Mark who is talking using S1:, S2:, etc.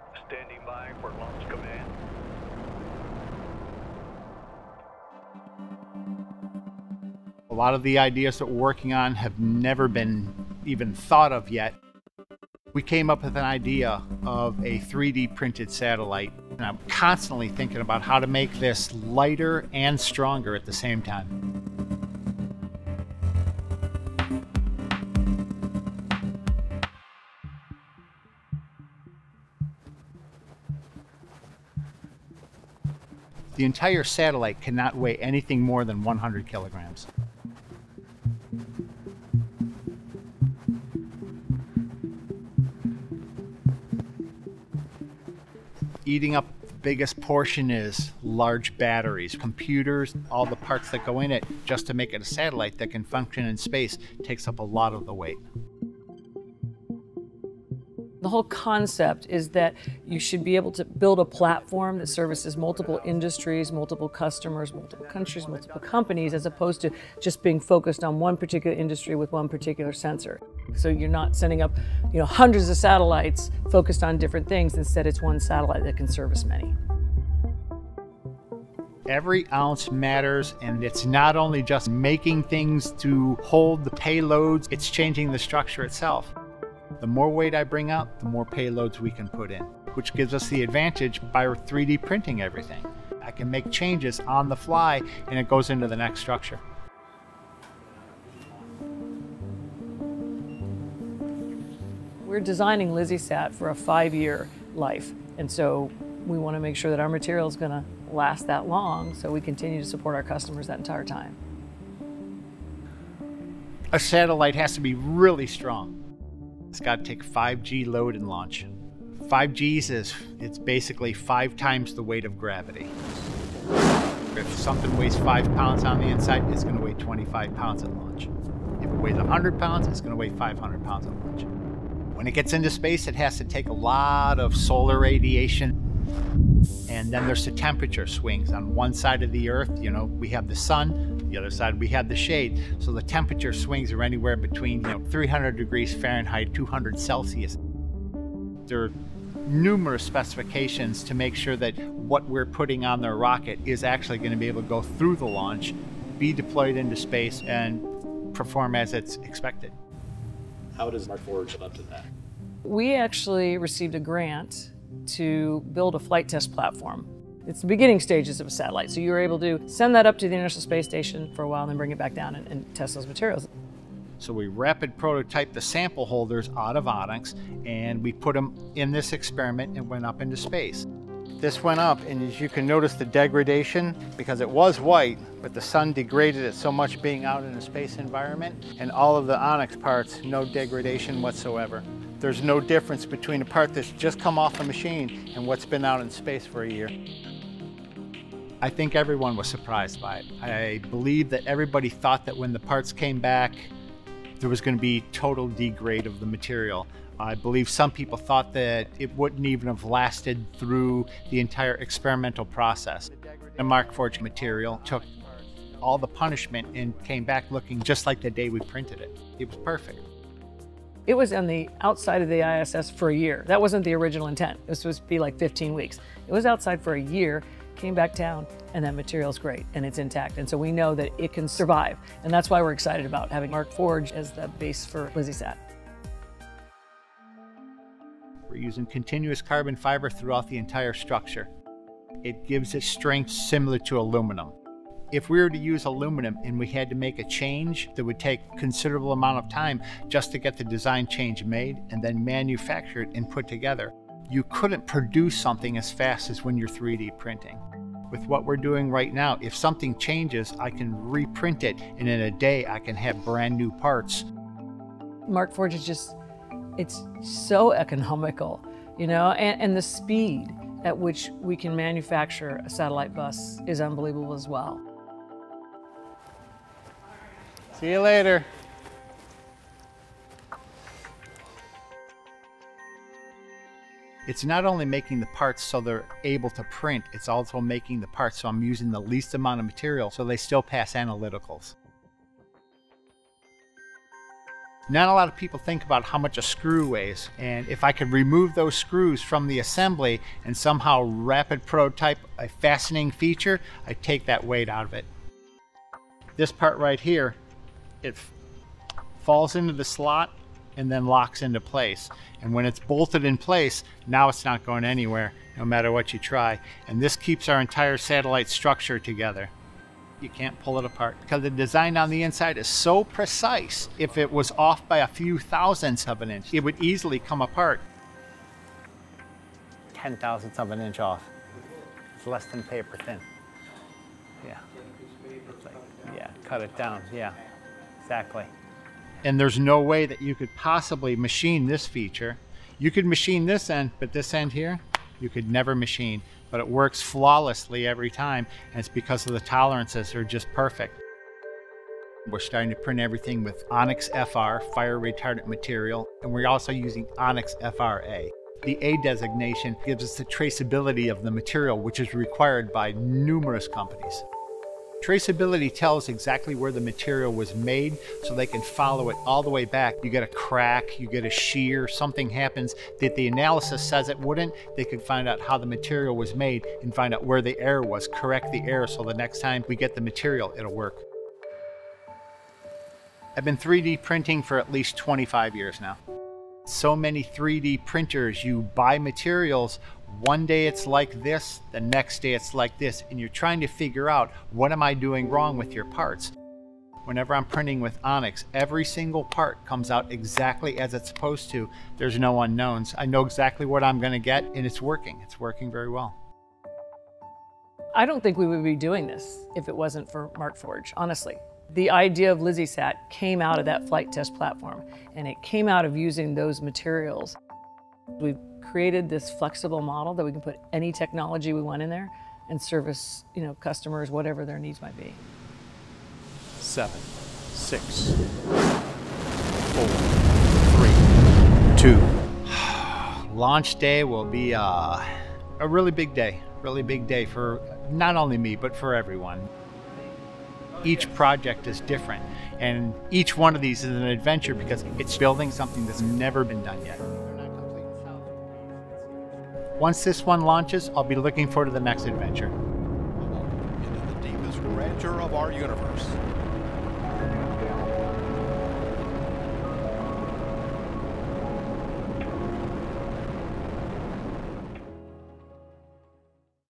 S1: Standing by for launch command.
S2: A lot of the ideas that we're working on have never been even thought of yet. We came up with an idea of a 3D printed satellite, and I'm constantly thinking about how to make this lighter and stronger at the same time. The entire satellite cannot weigh anything more than 100 kilograms. Eating up the biggest portion is large batteries, computers, all the parts that go in it. Just to make it a satellite that can function in space takes up a lot of the weight.
S3: The whole concept is that you should be able to build a platform that services multiple industries, multiple customers, multiple countries, multiple companies, as opposed to just being focused on one particular industry with one particular sensor. So you're not sending up, hundreds of satellites focused on different things. Instead, it's one satellite that can service many.
S2: Every ounce matters, and it's not only just making things to hold the payloads, it's changing the structure itself. The more weight I bring out, the more payloads we can put in, which gives us the advantage by 3D printing everything. I can make changes on the fly, and it goes into the next structure.
S3: We're designing LizzieSat for a 5-year life, and so we want to make sure that our material is going to last that long, so we continue to support our customers that entire time.
S2: A satellite has to be really strong. It's got to take 5G load and launch. 5Gs it's basically 5 times the weight of gravity. If something weighs 5 pounds on the inside, it's going to weigh 25 pounds at launch. If it weighs 100 pounds, it's going to weigh 500 pounds at launch. When it gets into space, it has to take a lot of solar radiation. And then there's the temperature swings. On one side of the Earth, we have the sun. The other side, we have the shade. So the temperature swings are anywhere between 300 degrees Fahrenheit, 200 Celsius. There are numerous specifications to make sure that what we're putting on the rocket is actually going to be able to go through the launch, be deployed into space, and perform as it's expected.
S4: How does Markforged live up to that?
S3: We actually received a grant to build a flight test platform. It's the beginning stages of a satellite, so you were able to send that up to the International Space Station for a while and then bring it back down and test those materials.
S2: So we rapid prototyped the sample holders out of onyx, and we put them in this experiment and went up into space. This went up, and as you can notice the degradation, because it was white, but the sun degraded it so much being out in a space environment, and all of the onyx parts, no degradation whatsoever. There's no difference between a part that's just come off the machine and what's been out in space for a year. I think everyone was surprised by it. I believe that everybody thought that when the parts came back, there was going to be total degrade of the material. I believe some people thought that it wouldn't even have lasted through the entire experimental process. The Markforged material took all the punishment and came back looking just like the day we printed it. It was perfect.
S3: It was on the outside of the ISS for a year. That wasn't the original intent. It was supposed to be like 15 weeks. It was outside for a year, came back down, and that material's great, and it's intact. And so we know that it can survive. And that's why we're excited about having Markforged as the base for LizzieSat.
S2: We're using continuous carbon fiber throughout the entire structure. It gives it strength similar to aluminum. If we were to use aluminum and we had to make a change that would take a considerable amount of time just to get the design change made and then manufactured and put together, you couldn't produce something as fast as when you're 3D printing. With what we're doing right now, if something changes, I can reprint it, and in a day I can have brand new parts.
S3: Markforged is just, it's so economical, and the speed at which we can manufacture a satellite bus is unbelievable as well.
S2: See you later. It's not only making the parts so they're able to print, it's also making the parts so I'm using the least amount of material so they still pass analyticals. Not a lot of people think about how much a screw weighs, and if I could remove those screws from the assembly and somehow rapid prototype a fastening feature, I'd take that weight out of it. This part right here, it falls into the slot and then locks into place. And when it's bolted in place, now it's not going anywhere, no matter what you try. And this keeps our entire satellite structure together. You can't pull it apart because the design on the inside is so precise. If it was off by a few thousandths of an inch, it would easily come apart. 10,000ths of an inch off. It's less than paper thin. Yeah. It's like, yeah, cut it down. Yeah, exactly. And there's no way that you could possibly machine this feature. You could machine this end, but this end here, you could never machine. But it works flawlessly every time, and it's because of the tolerances. They're just perfect. We're starting to print everything with Onyx FR, fire retardant material, and we're also using Onyx FRA. The A designation gives us the traceability of the material, which is required by numerous companies. Traceability tells exactly where the material was made, so they can follow it all the way back. You get a crack, you get a shear, something happens that the analysis says it wouldn't, they can find out how the material was made and find out where the error was, correct the error, so the next time we get the material, it'll work. I've been 3D printing for at least 25 years now. So many 3D printers, you buy materials, one day it's like this, the next day it's like this, and you're trying to figure out, what am I doing wrong with your parts? Whenever I'm printing with Onyx, every single part comes out exactly as it's supposed to. There's no unknowns. I know exactly what I'm going to get, and it's working. It's working very well.
S3: I don't think we would be doing this if it wasn't for Markforged, honestly. The idea of LizzieSat came out of that flight test platform, and it came out of using those materials. We've created this flexible model that we can put any technology we want in there and service, customers, whatever their needs might be.
S4: 7, 6, 4, 3, 2.
S2: Launch day will be a really big day for not only me, but for everyone. Each project is different, and each one of these is an adventure because it's building something that's never been done yet. Once this one launches, I'll be looking forward to the next adventure.
S5: Into the deepest grandeur of our universe.